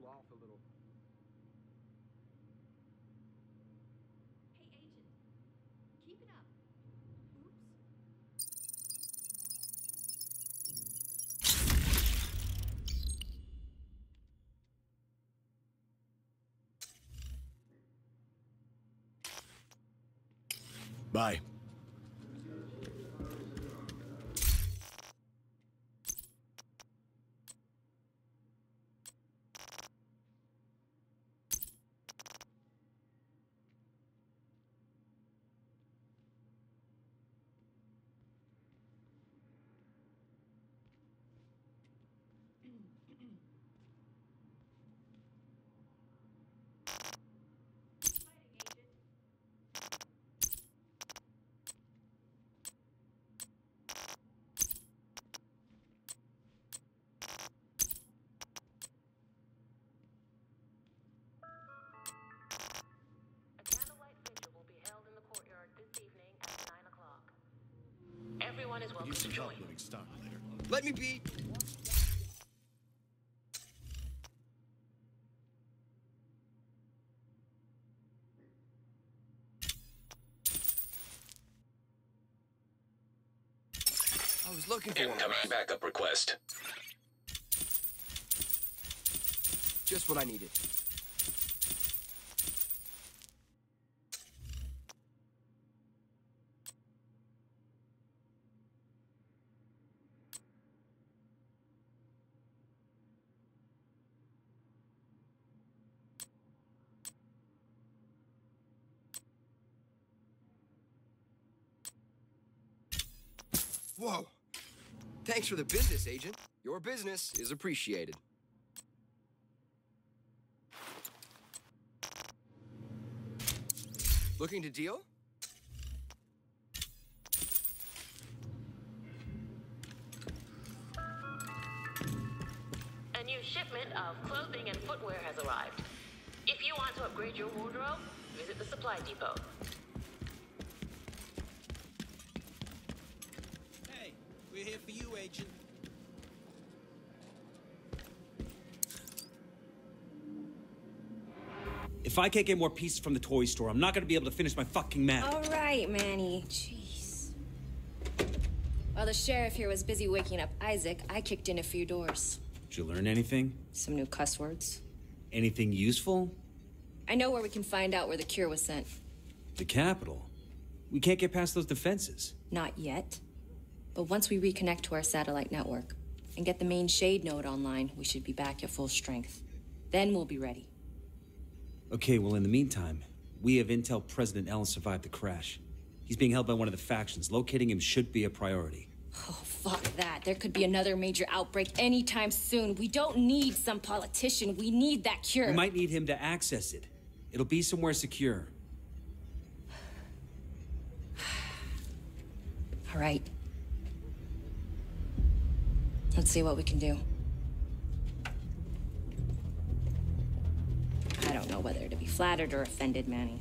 cool off a little. Hey, Agent. Keep it up. Oops. Bye. A candlelight vigil will be held in the courtyard this evening at 9 o'clock. Everyone is Could welcome use to some help join. moving stock later. Let me be! I was looking for one. Incoming backup request. Just what I needed. Whoa! Thanks for the business, Agent. Your business is appreciated. Looking to deal? A new shipment of clothing and footwear has arrived. If you want to upgrade your wardrobe, visit the supply depot. Hey, we're here for you, Agent. If I can't get more pieces from the toy store, I'm not gonna be able to finish my fucking map. All right, Manny. Jeez. While the sheriff here was busy waking up Isaac, I kicked in a few doors. Did you learn anything? Some new cuss words. Anything useful? I know where we can find out where the cure was sent. The capital. We can't get past those defenses. Not yet. But once we reconnect to our satellite network and get the main shade node online, we should be back at full strength. Then we'll be ready. Okay, well, in the meantime, we have intel President Ellis survived the crash. He's being held by one of the factions. Locating him should be a priority. Oh, fuck that. There could be another major outbreak anytime soon. We don't need some politician. We need that cure. We might need him to access it. It'll be somewhere secure. All right. Let's see what we can do. I don't know whether to be flattered or offended, Manny.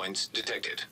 points detected.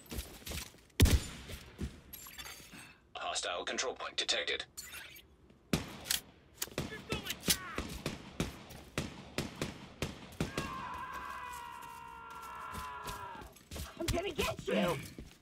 Hostile control point detected. gonna get you!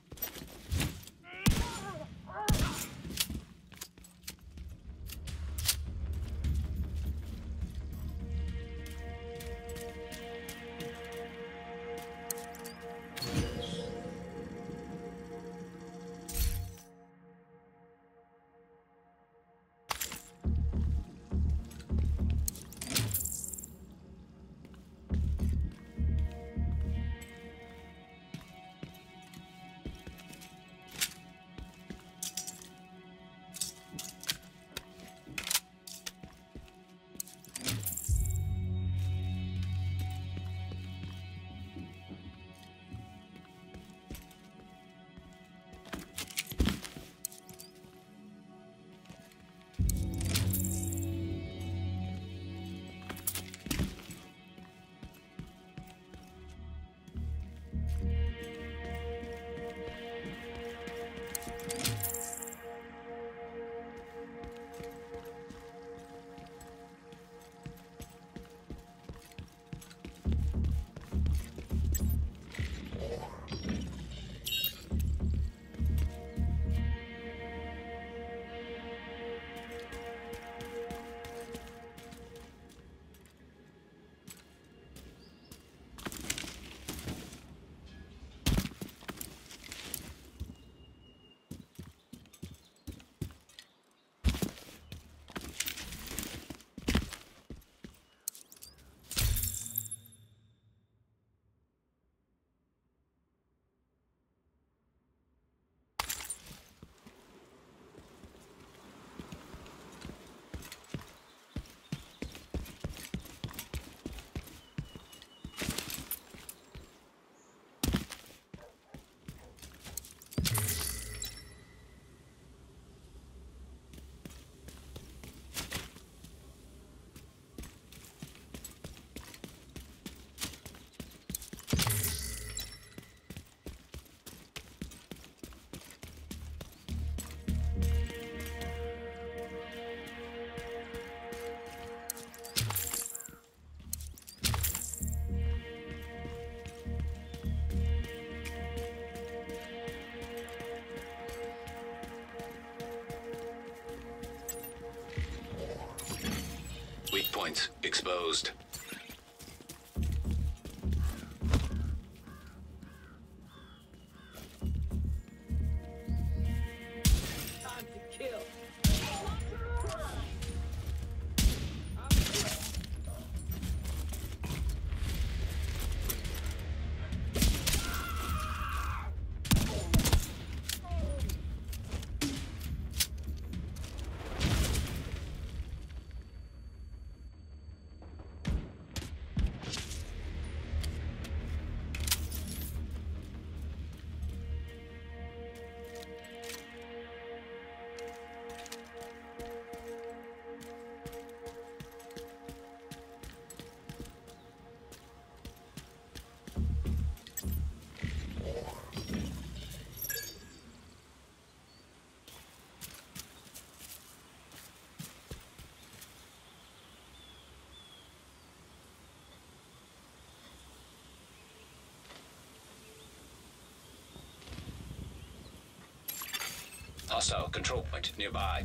Weak points exposed. Time to kill. Hostile control point nearby.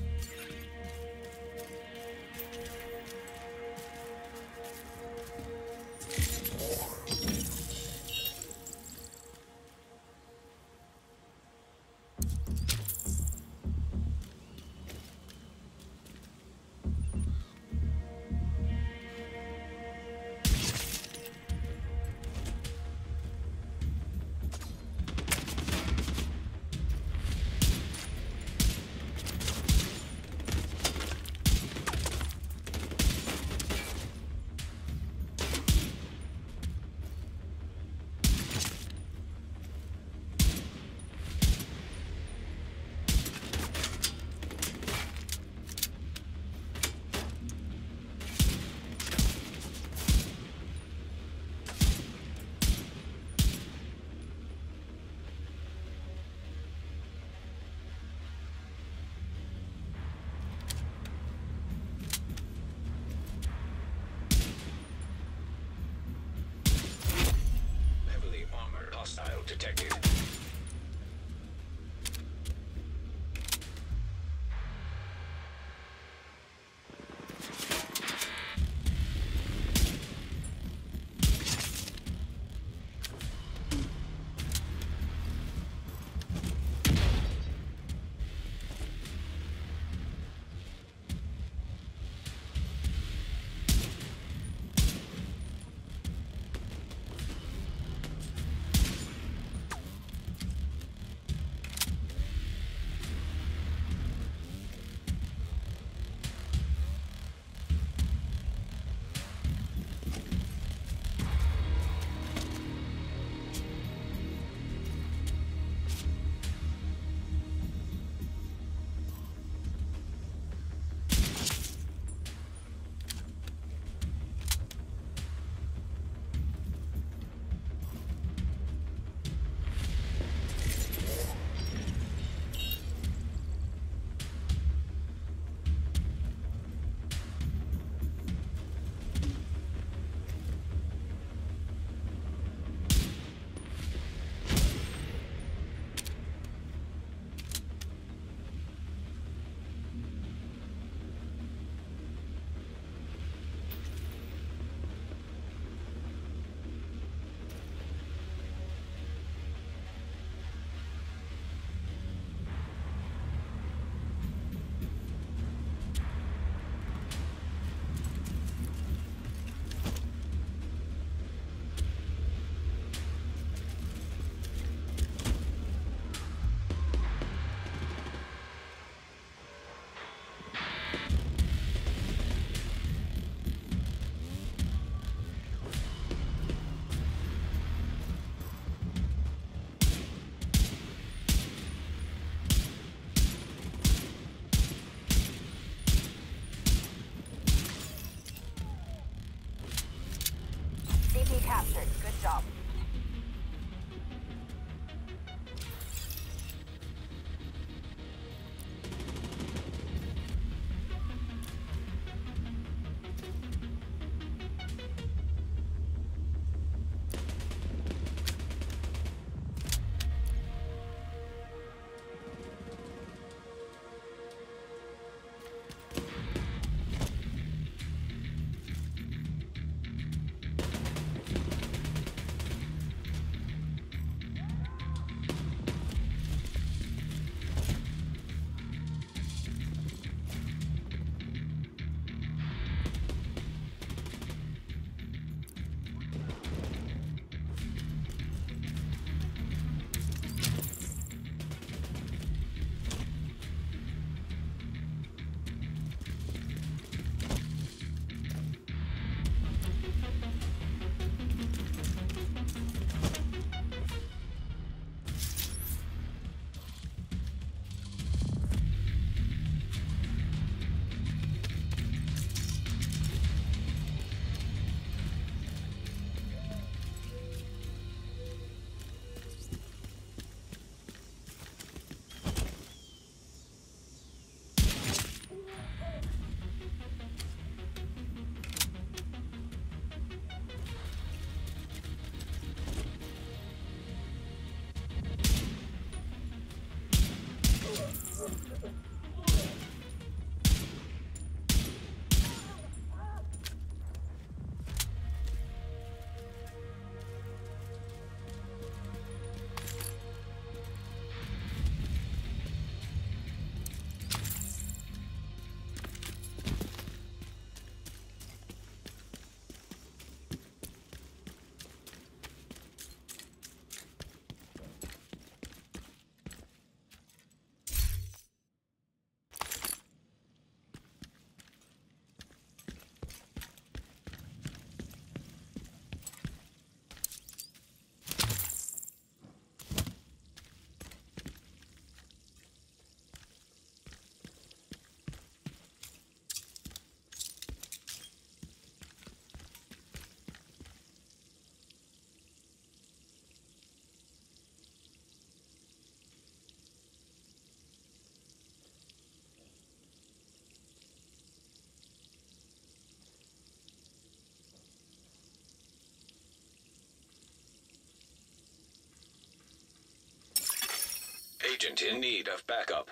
Agent in need of backup.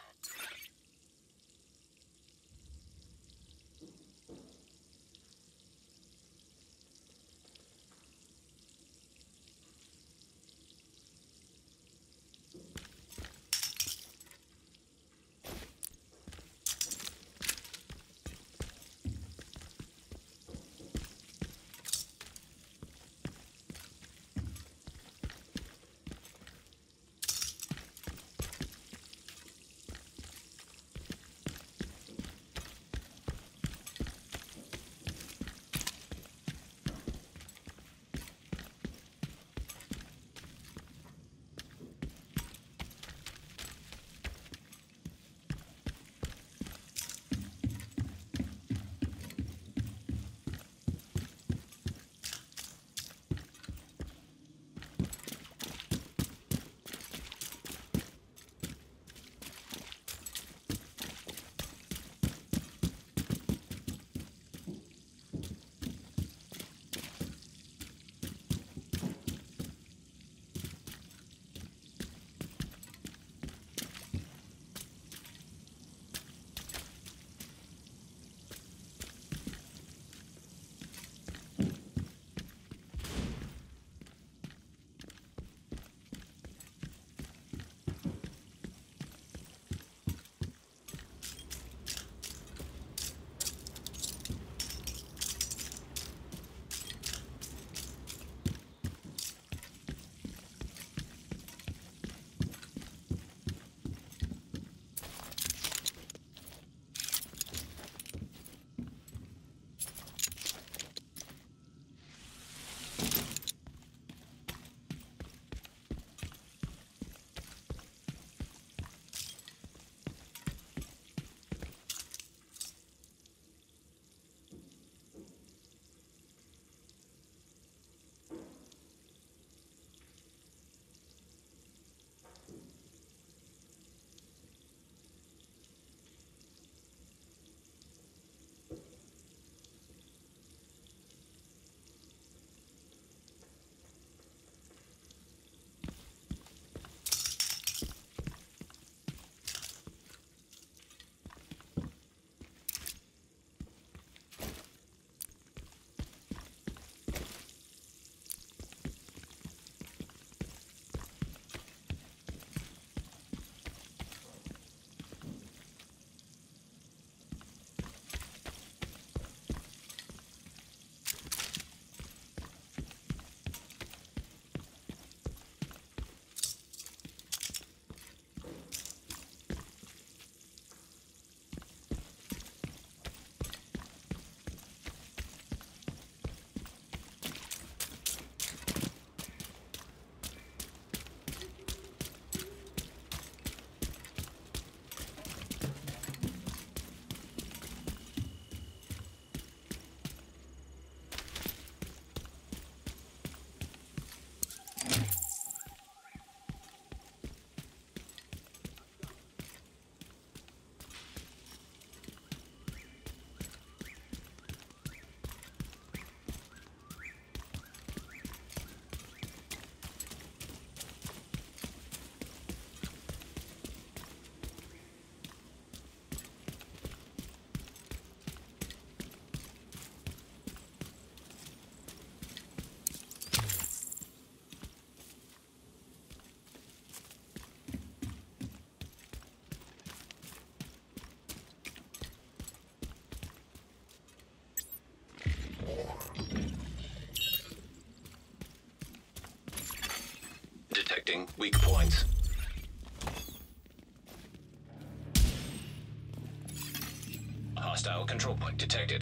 Detecting weak points. Hostile control point detected.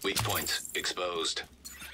Weak points exposed.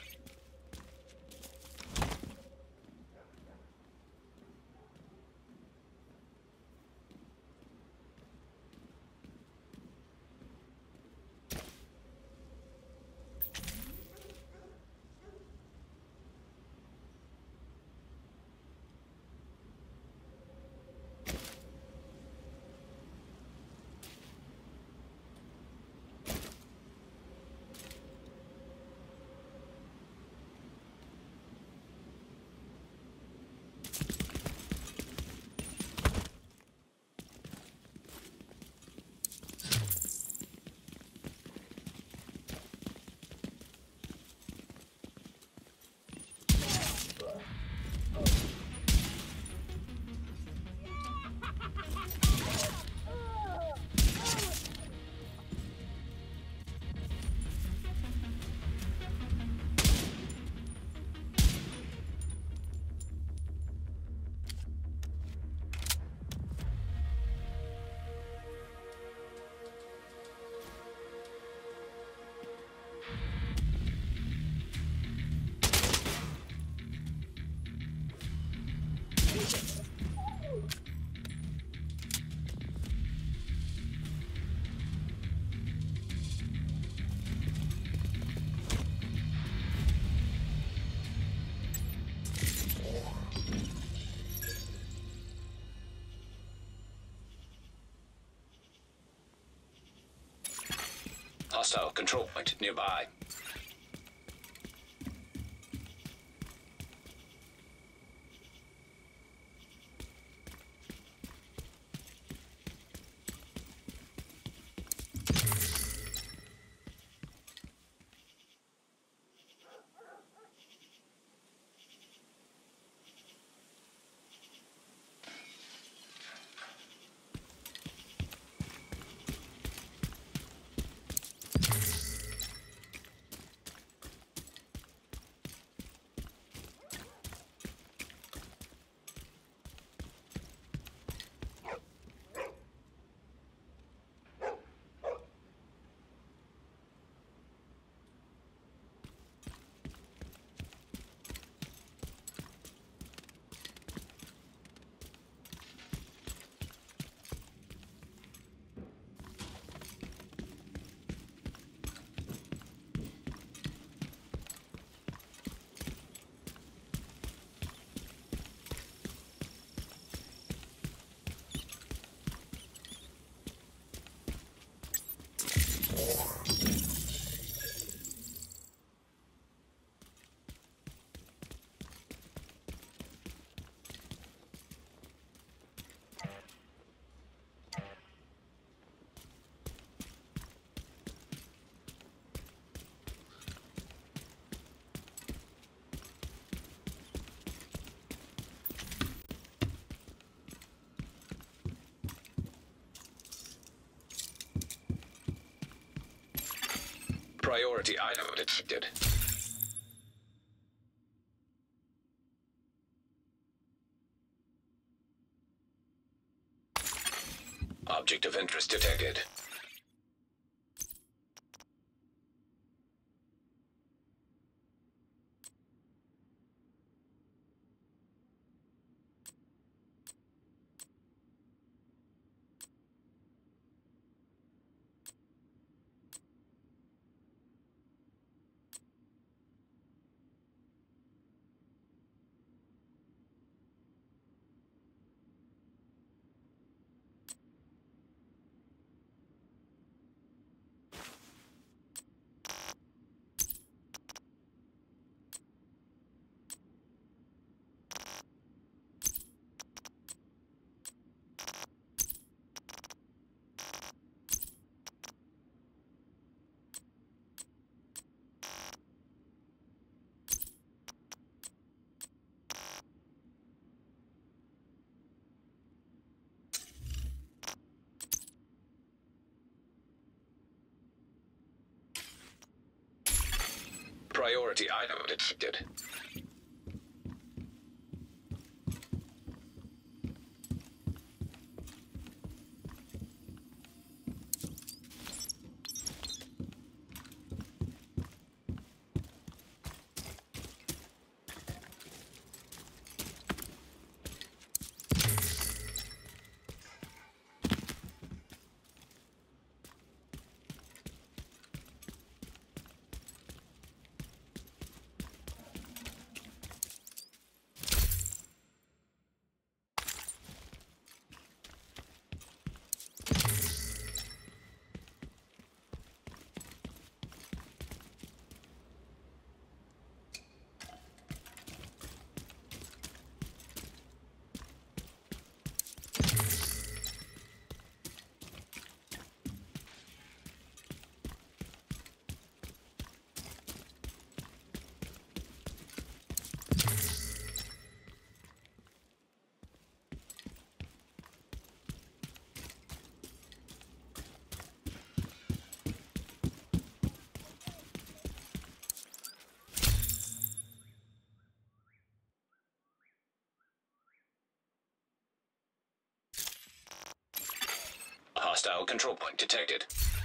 Hostile control point nearby. Priority item detected. Object of interest detected. Priority item detected. Hostile control point detected.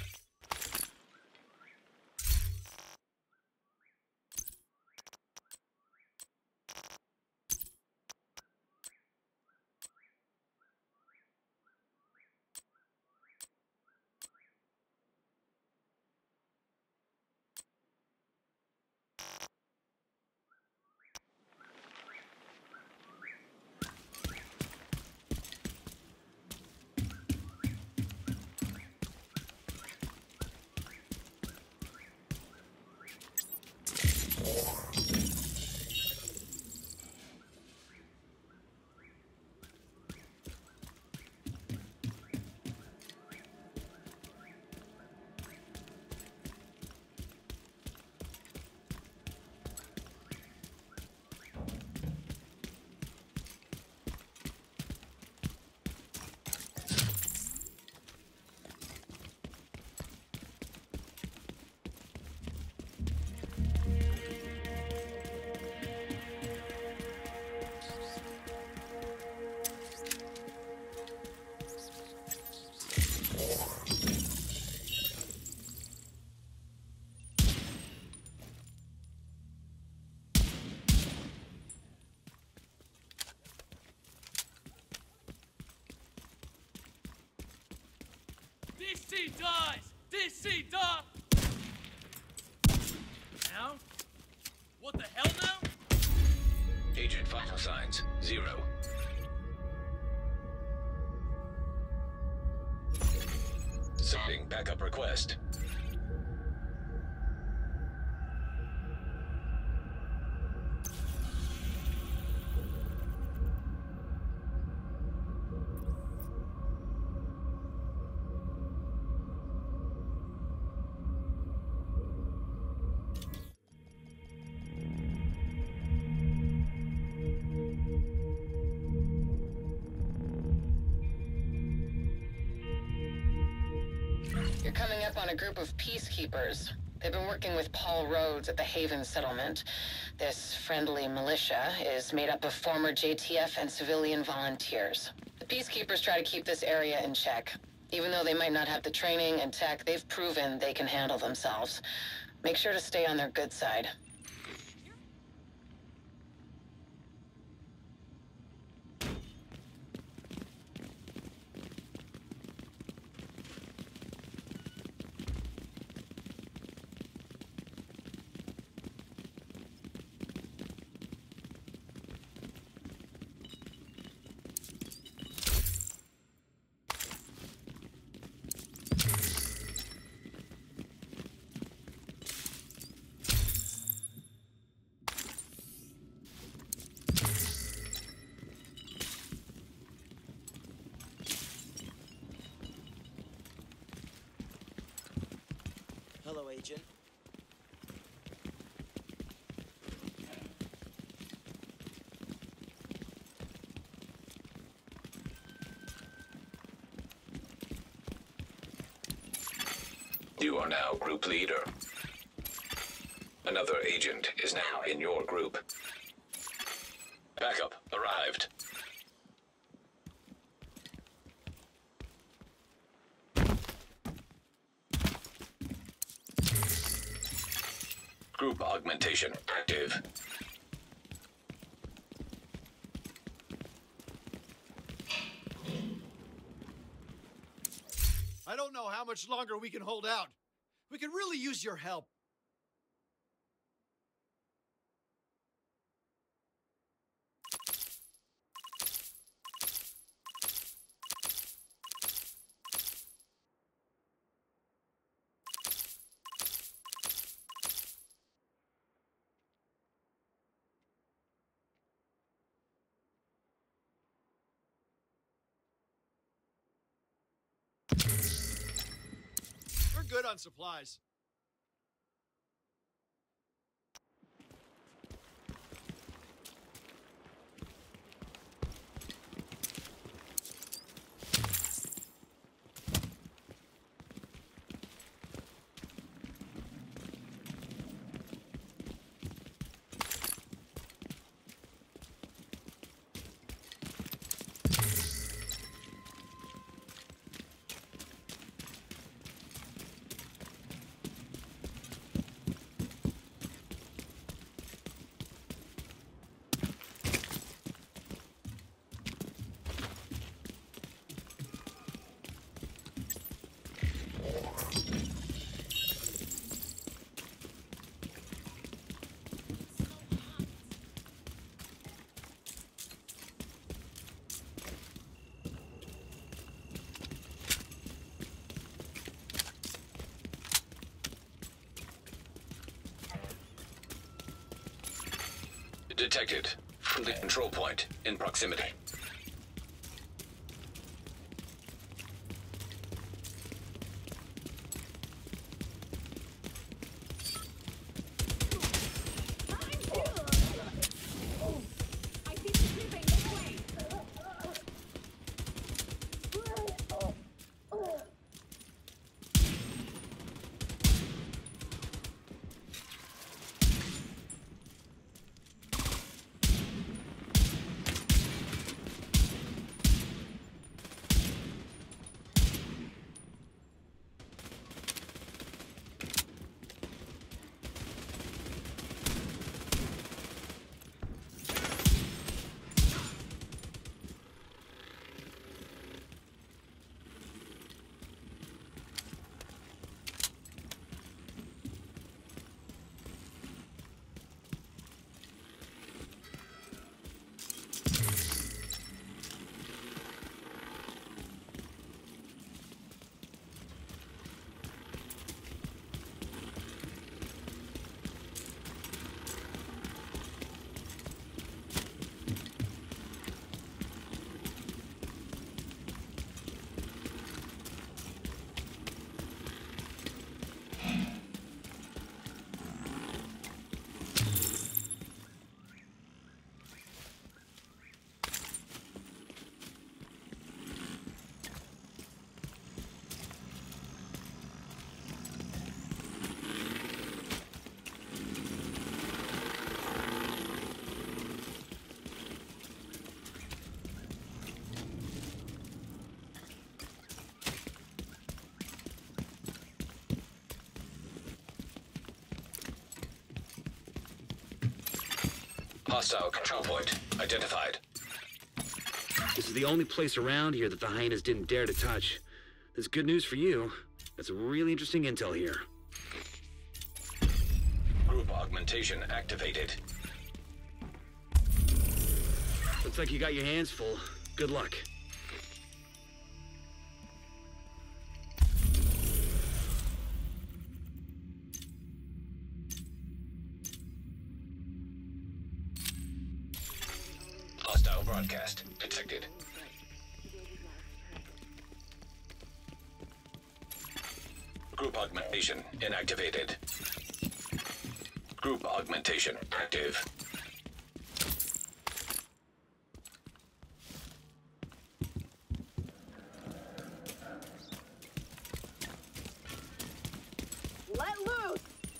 DC dies! DC dies! Now? What the hell now? Agent vital signs 0. Sending backup request. You're coming up on a group of peacekeepers. They've been working with Paul Rhodes at the Haven settlement. This friendly militia is made up of former JTF and civilian volunteers. The peacekeepers try to keep this area in check. Even though they might not have the training and tech, they've proven they can handle themselves. Make sure to stay on their good side. Hello, Agent. You are now group leader. Another agent is now in your group. Backup arrived. Group augmentation active. I don't know how much longer we can hold out. We could really use your help. We're good on supplies. Detected. From the control point in proximity. Hostile control point identified. This is the only place around here that the hyenas didn't dare to touch. That's good news for you. That's really interesting intel here. Group augmentation activated. Looks like you got your hands full. Good luck. Hostile broadcast detected. Group augmentation inactivated. Group augmentation active. Let loose!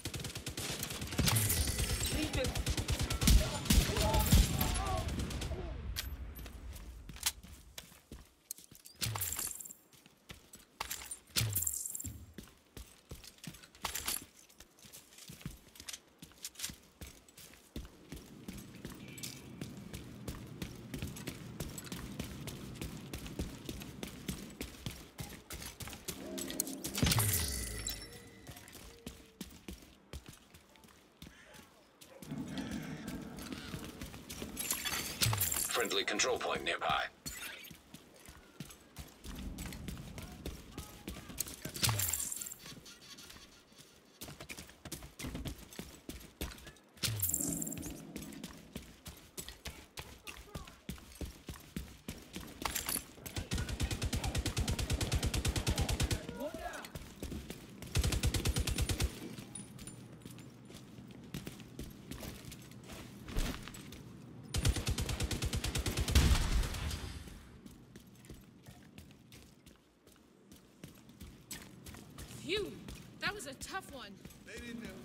Legion. Friendly control point nearby. Phew! That was a tough one. They didn't know.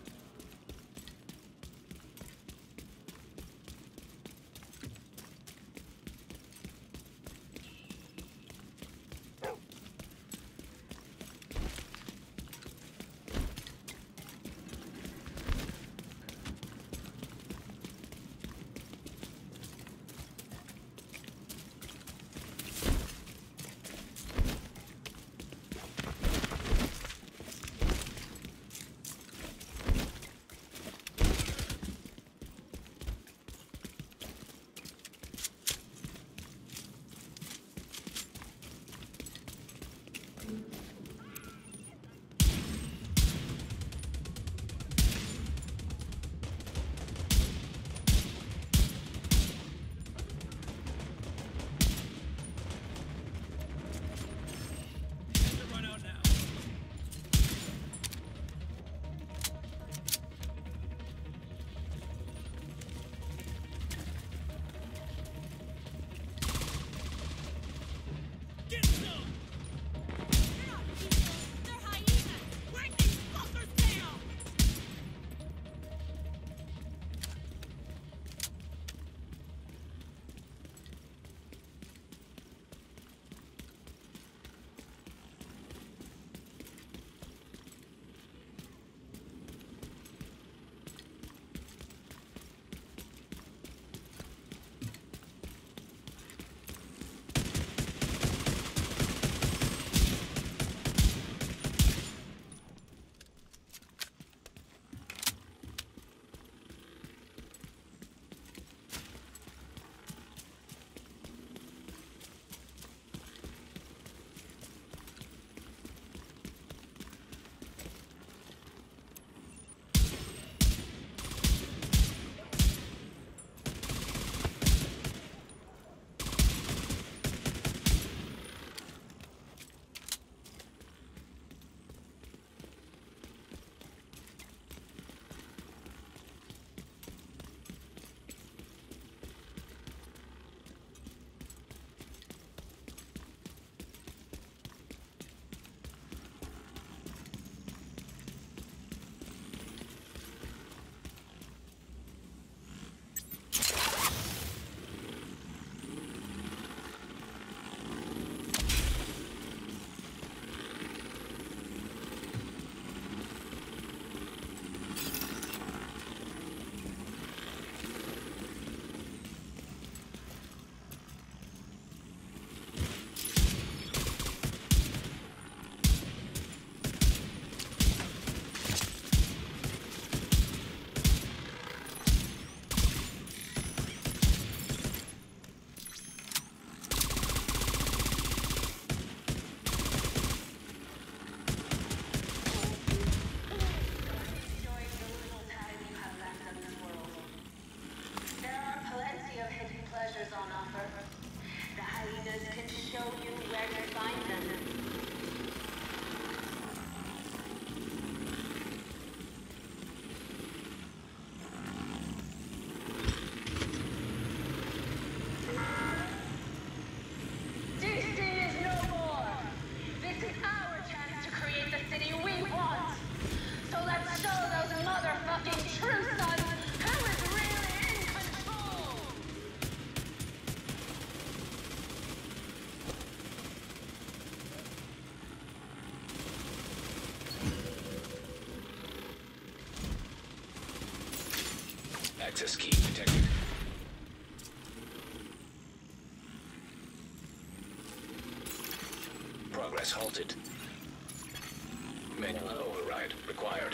Access key detected. Progress halted. Manual override required.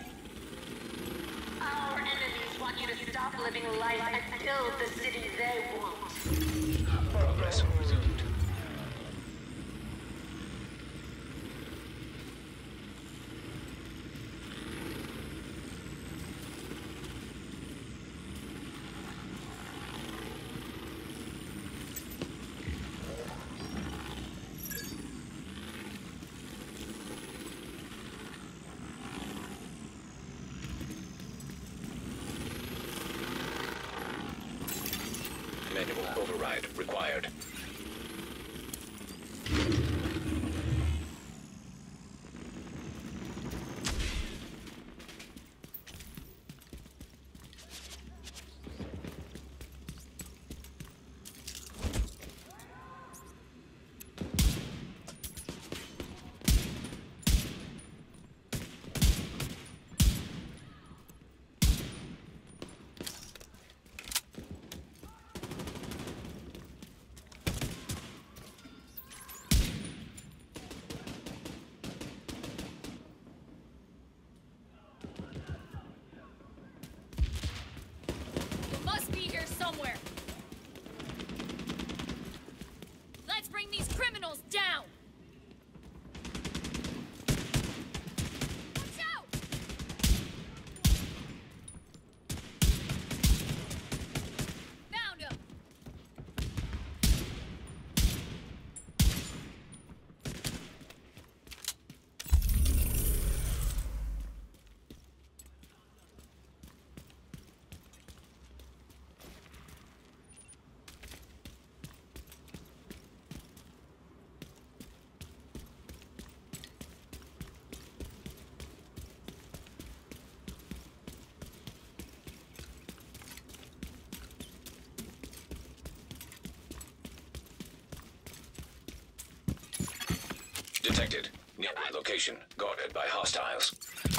Our enemies want you to stop living life and build the city they want. Progress resumed. Manual override required. You must be here somewhere. Let's bring these criminals down. Watch out! Found him. Detected. Nearby location guarded by hostiles.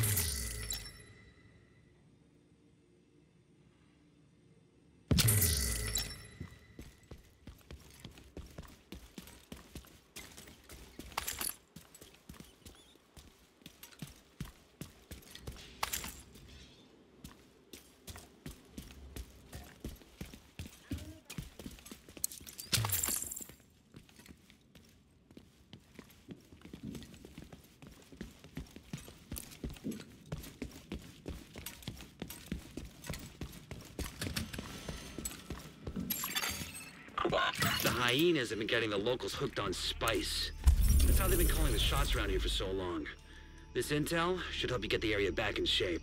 The hyenas have been getting the locals hooked on spice. That's how they've been calling the shots around here for so long. This intel should help you get the area back in shape.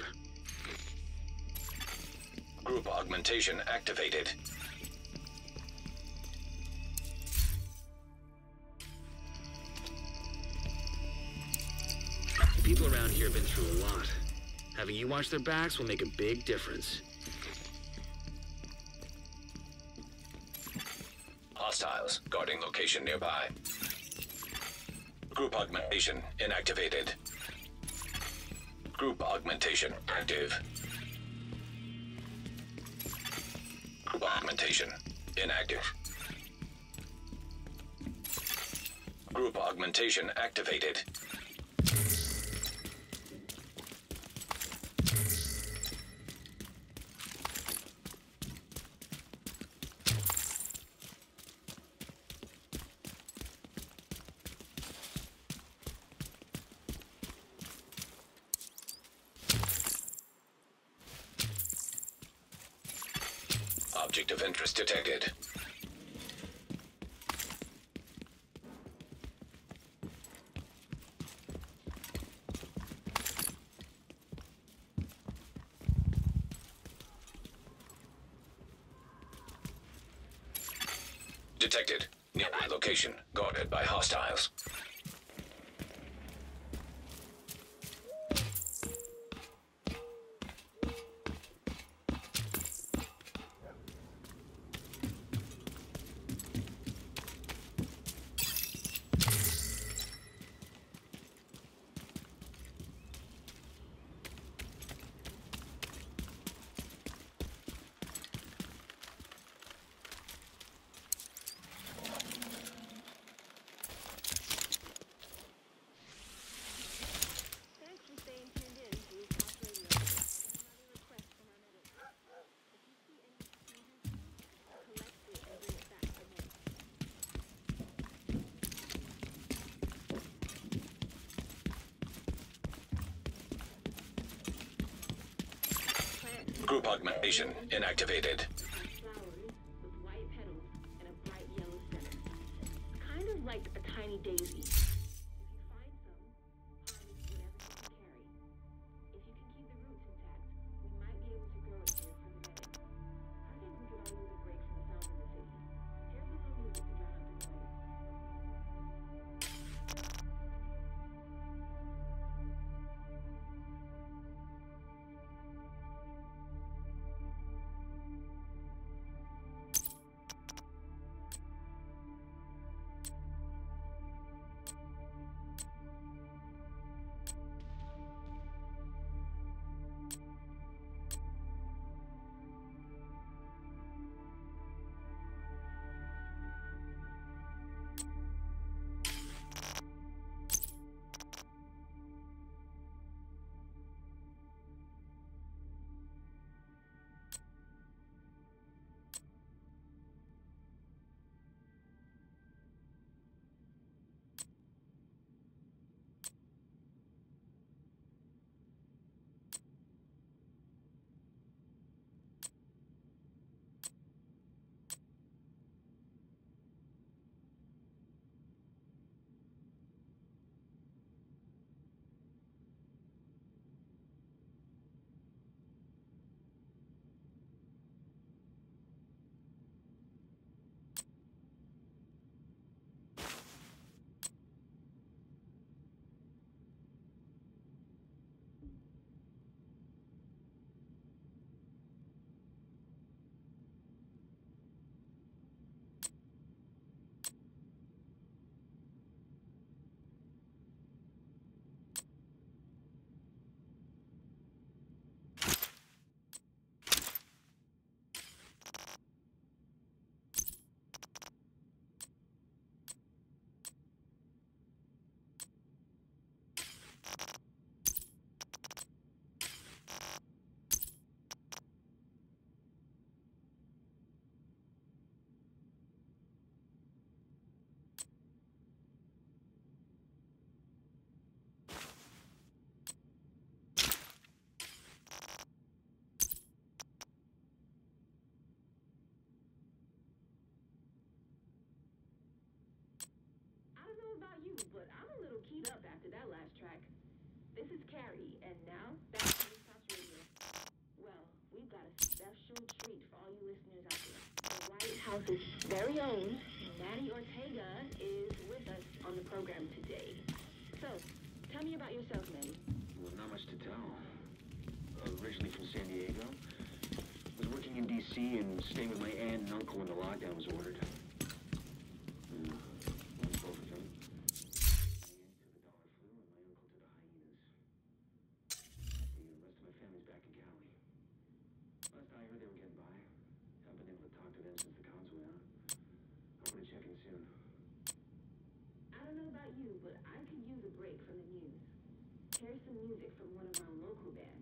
Group augmentation activated. People around here have been through a lot. Having you watch their backs will make a big difference. Hostiles guarding location nearby. Group augmentation inactivated. Group augmentation active. Group augmentation inactive. Group augmentation activated. Object of interest detected. Detected. Nearby location guarded by hostiles. Group augmentation inactivated. Flowers with white petals and a bright yellow center. Kind of like a tiny daisy. If you find some, harvest whatever you can carry. If you can keep the roots intact, we might be able to grow it here for the medics. I think we could all use a break from the sounds of the city. Here's a little music to drown out the noise. But I'm a little keyed up after that last track. This is Carrie, and now back to the Cops Radio. Well, we've got a special treat for all you listeners out there. The White House's very own Maddie Ortega is with us on the program today. So, tell me about yourself, Maddie. Well, not much to tell. Originally from San Diego. Was working in D.C. and staying with my aunt and uncle when the lockdown was ordered. Here's some music from one of our local bands.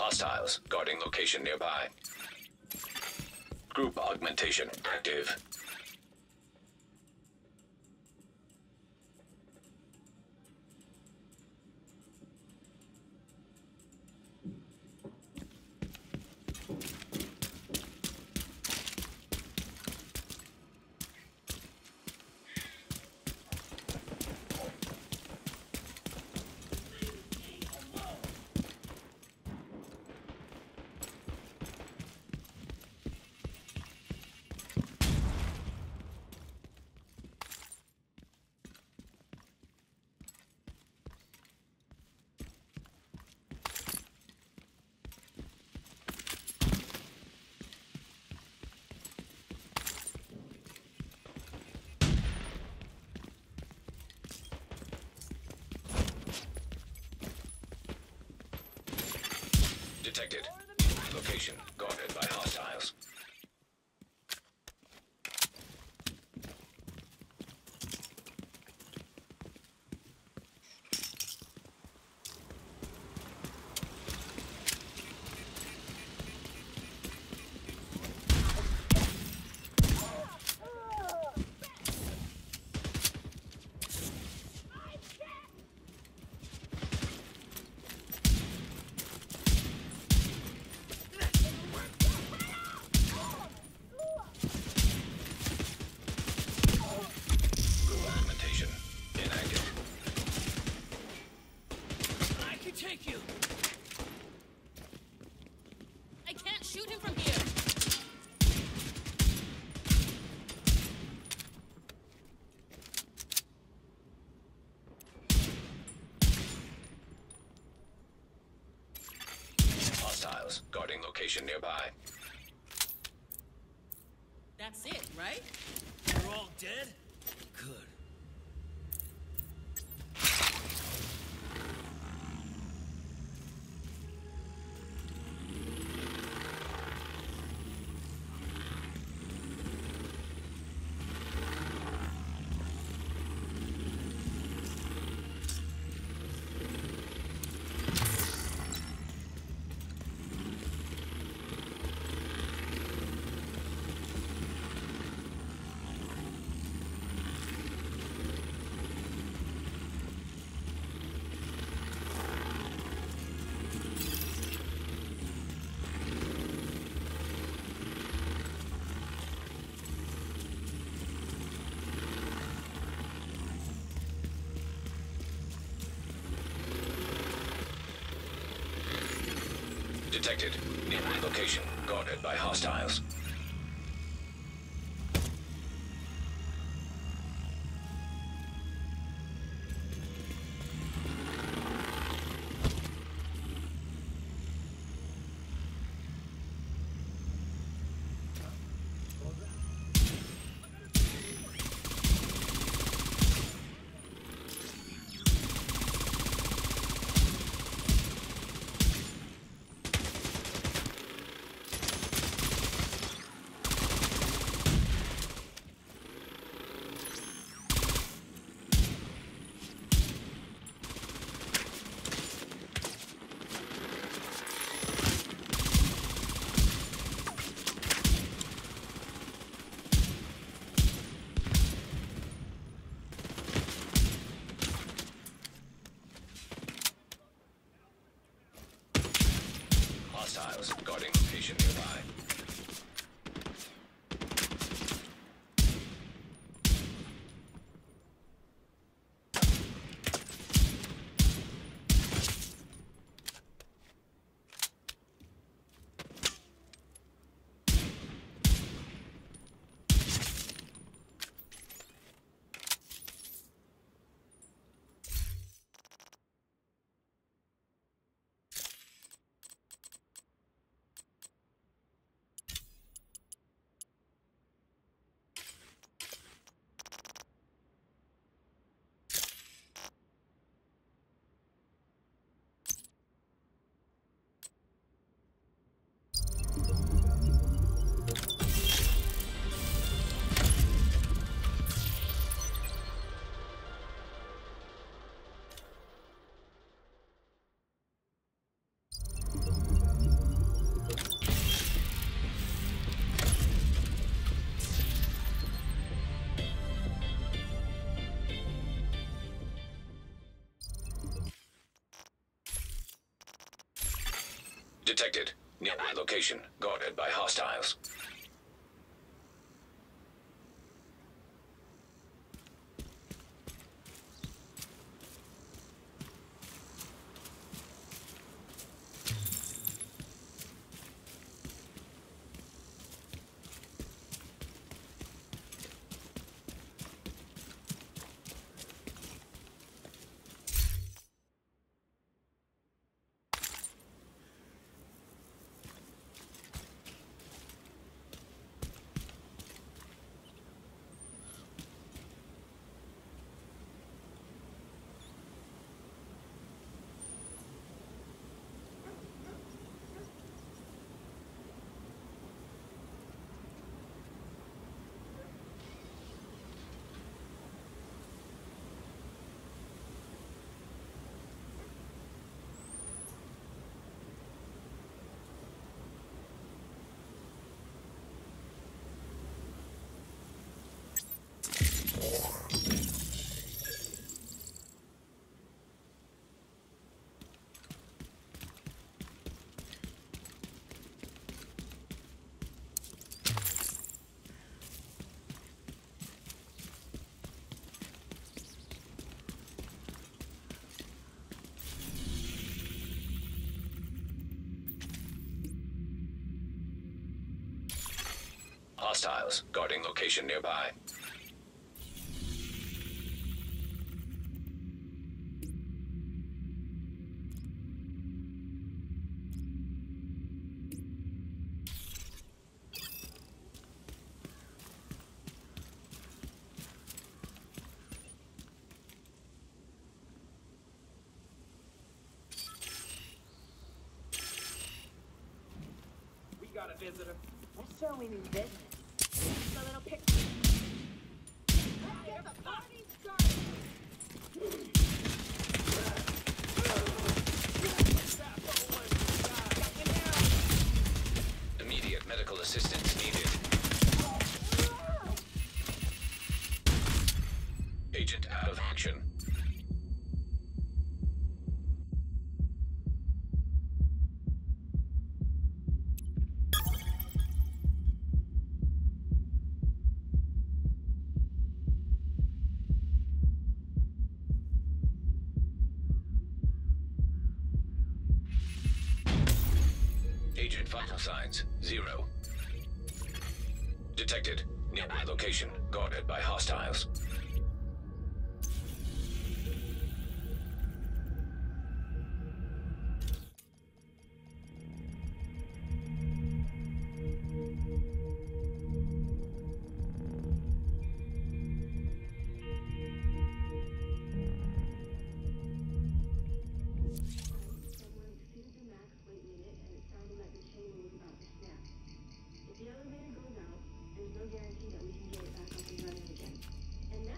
Hostiles guarding location nearby. Group augmentation active. Detected. Location guarded by hostiles. Take you. I can't shoot him from here. Hostiles guarding location nearby. That's it, right? They're all dead? Good. Detected. Nearby location guarded by hostiles. Hostiles guarding location nearby. Detected. Nearby location. Guarded by hostiles. Hostiles. Guarding location nearby. We got a visitor. Let's show we mean business. Just a little picture. Hey, the party's starting! Immediate medical assistance needed. Agent out of action. Agent vital signs, 0. Detected. Nearby location. Guarded by hostiles. The elevator goes out, there's no guarantee that we can get it back up and running again. And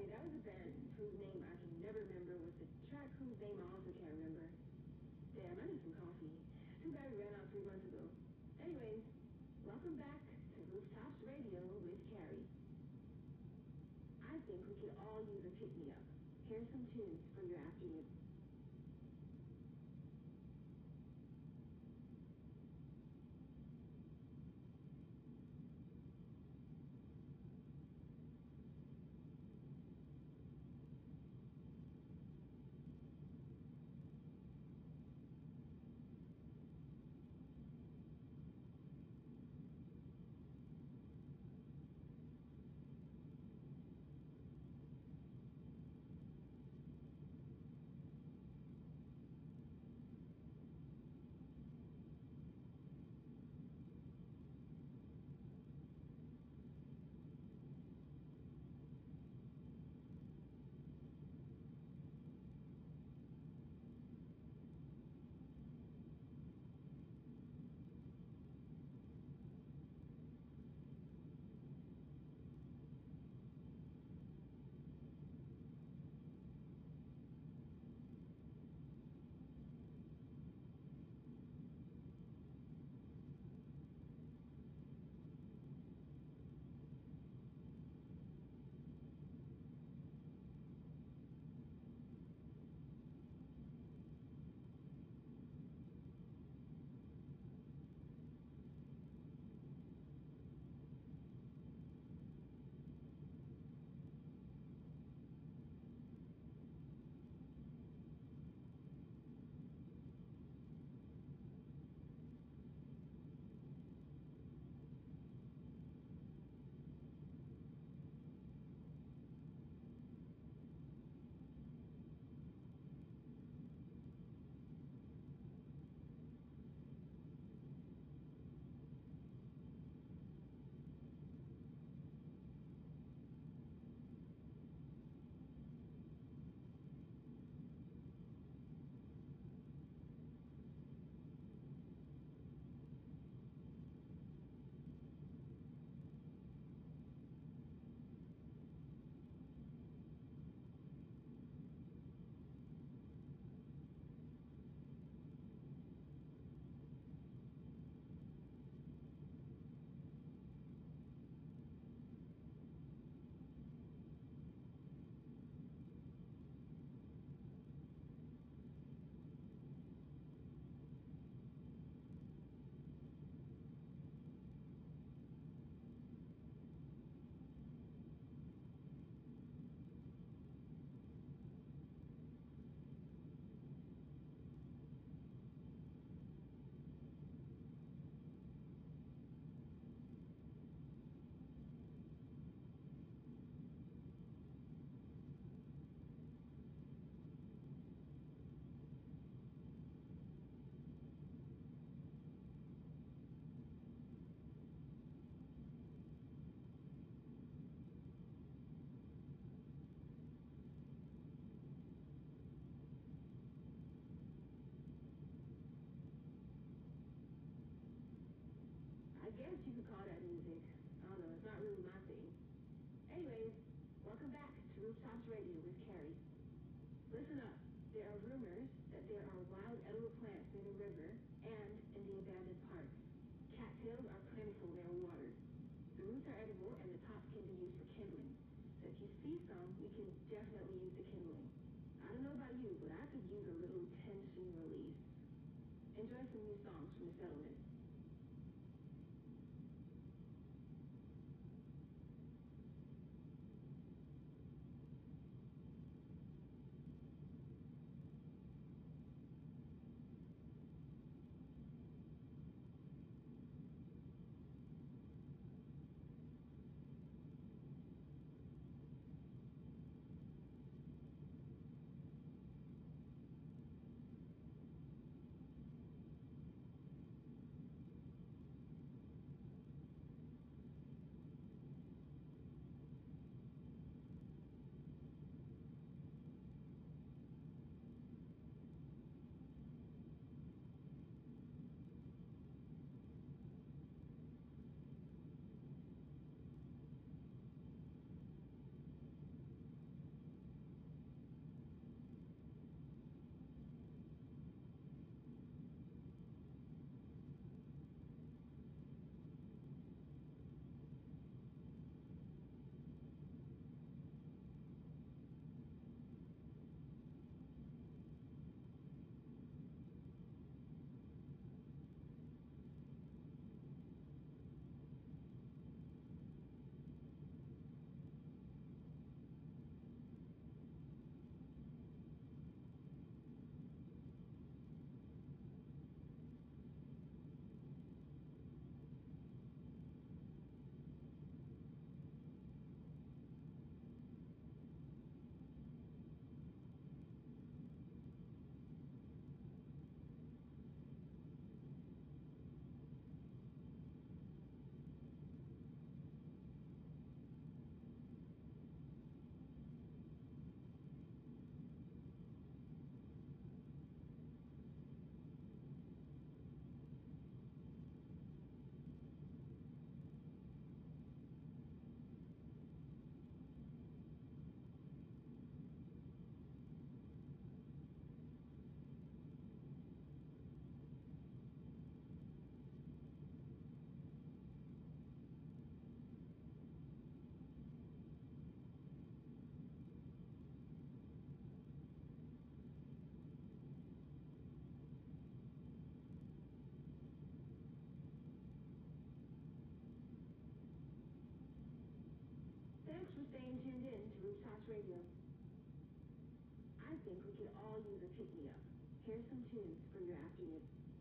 Anyway, that was a band whose name I can never remember with the track whose name I also can't remember. Damn, I need some coffee. Too bad we ran out 3 months ago. Anyways, welcome back to Rooftops Radio with Carrie. I think we could all use a pick-me-up. Here's some tunes for your afternoon. I guess you could call that music. I don't know, it's not really my thing. Anyways, welcome back to Rooftops Radio with Carrie. Listen up. There are rumors that there are wild edible plants near the river and in the abandoned parks. Cattails are plentiful near water. The roots are edible and the tops can be used for kindling. So if you see some, you can definitely use the kindling. I don't know about you, but I could use a little tension release. Enjoy some new songs from the settlement. Thanks for staying tuned in to Rooftops Radio. I think we could all use a pick-me-up. Here's some tunes for your afternoon.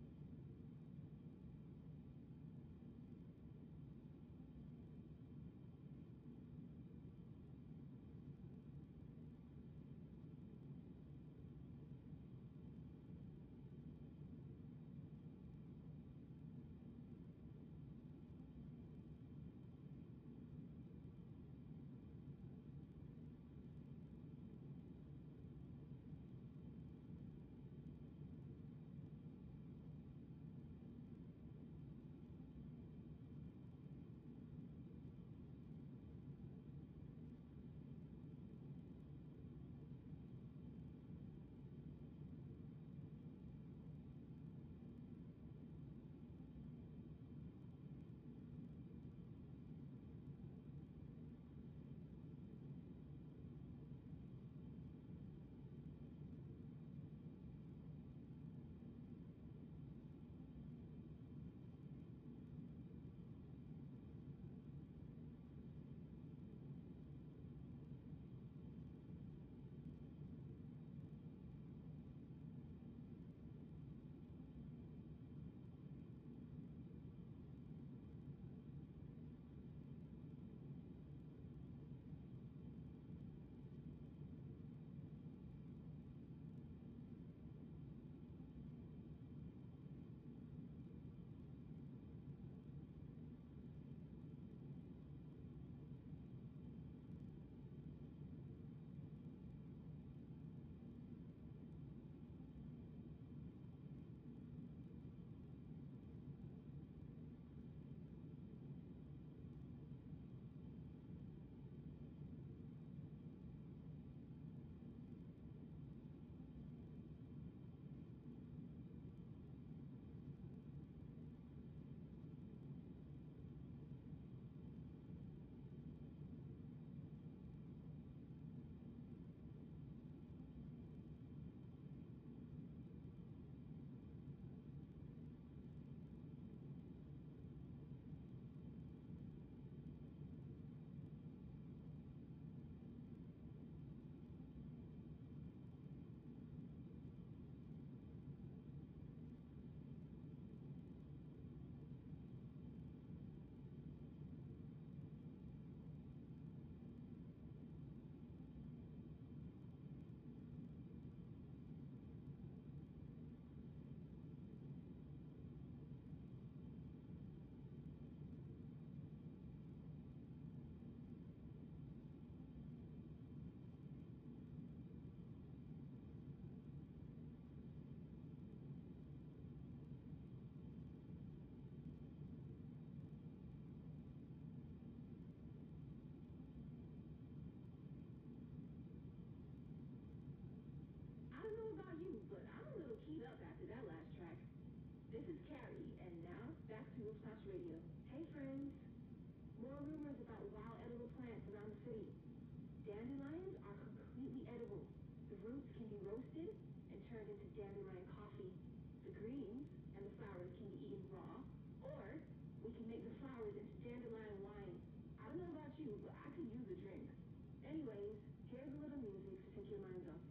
Radio. Hey friends! More rumors about wild edible plants around the city. Dandelions are completely edible. The roots can be roasted and turned into dandelion coffee. The greens and the flowers can be eaten raw, or we can make the flowers into dandelion wine. I don't know about you, but I could use a drink. Anyways, here's a little music to take your minds off